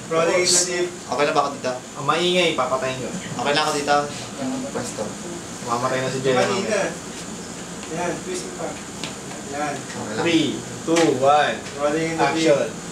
Rolling in the deep. Okay na ba ako dito? Ang maingay, papatayin ko. Okay na ako dito? Pwesto. Mamatay na si Jello. Kanina. Yan, twist mo pa. Yan. Okay lang. 3, 2, 1. Rolling in the deep. Action.